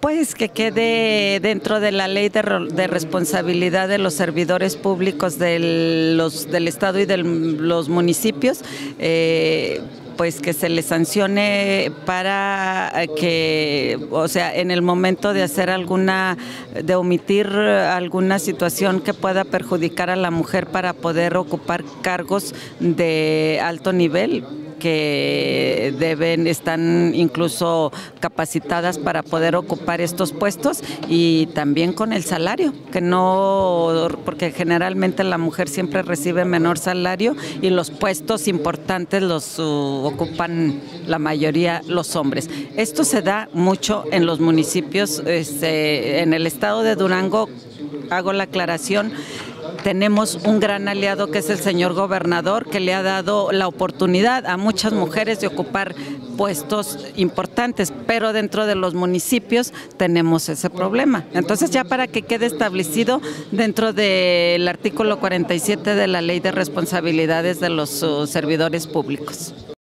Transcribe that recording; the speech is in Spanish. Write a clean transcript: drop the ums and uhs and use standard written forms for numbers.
Pues que quede dentro de la ley de responsabilidad de los servidores públicos del Estado y de los municipios, pues que se les sancione para que, o sea, en el momento de hacer de omitir alguna situación que pueda perjudicar a la mujer para poder ocupar cargos de alto nivel, que están incluso capacitadas para poder ocupar estos puestos, y también con el salario, que no, porque generalmente la mujer siempre recibe menor salario y los puestos importantes los ocupan la mayoría los hombres. Esto se da mucho en los municipios, en el estado de Durango, hago la aclaración. Tenemos un gran aliado que es el señor gobernador, que le ha dado la oportunidad a muchas mujeres de ocupar puestos importantes, pero dentro de los municipios tenemos ese problema. Entonces, ya para que quede establecido dentro del artículo 47 de la Ley de Responsabilidades de los servidores públicos.